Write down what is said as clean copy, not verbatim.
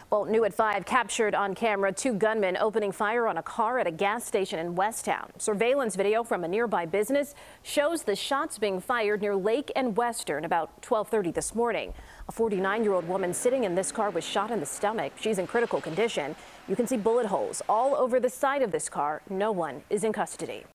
Well, new at 5, captured on camera, 2 gunmen opening fire on a car at a gas station in Westtown. Surveillance video from a nearby business shows the shots being fired near Lake and Western about 12:30 this morning. A 49-year-old woman sitting in this car was shot in the stomach. She's in critical condition. You can see bullet holes all over the side of this car. No one is in custody.